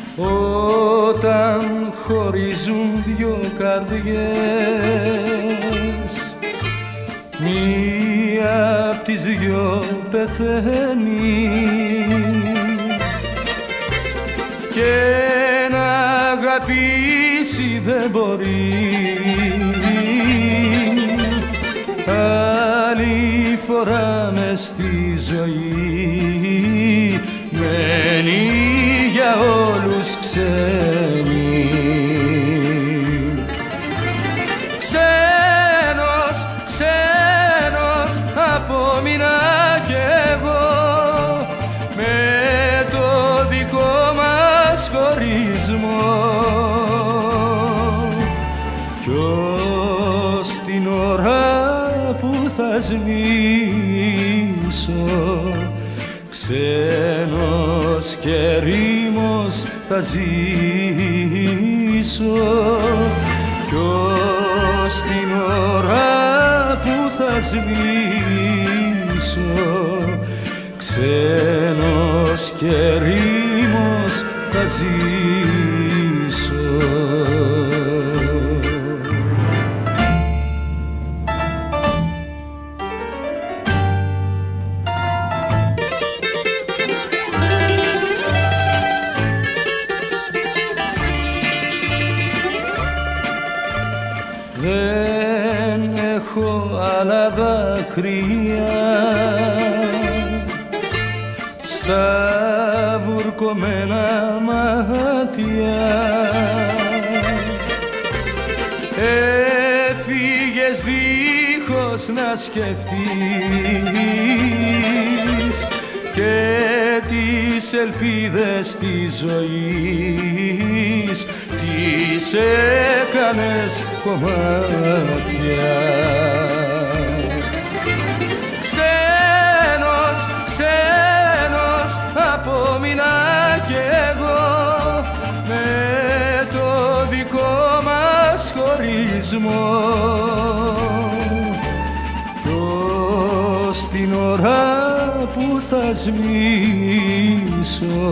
όταν χωρίζουν δυο καρδιές, μία απ' τις δυο πεθαίνει και να αγαπήσει δεν μπορεί. Άλλη φορά μες στη ζωή μένει για όλους ξένη. Ξένος, ξένος απόμεινα κι εγώ με το δικό μας χωρισμό, κι ως την ώρα που θα σβήσω ξένος και ερήμος θα ζήσω, κι ως την ώρα που θα σβήσω ξένος και ερήμος θα ζήσω. Δεν έχω άλλα δάκρυα στα βουρκωμένα μάτια. Έφυγες δίχως να σκεφτείς και τις ελπίδες της ζωής τις έκανες κομμάτια. Ξένος, ξένος απόμεινα κι εγώ με το δικό μας χωρισμό, κι ως την ώρα που θα σβήσω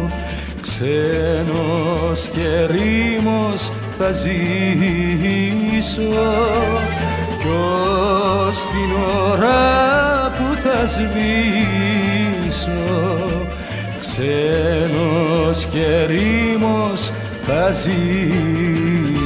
ξένος και ερήμος θα ζήσω, κι ως την ώρα που θα σβήσω ξένος και ερήμος θα ζήσω.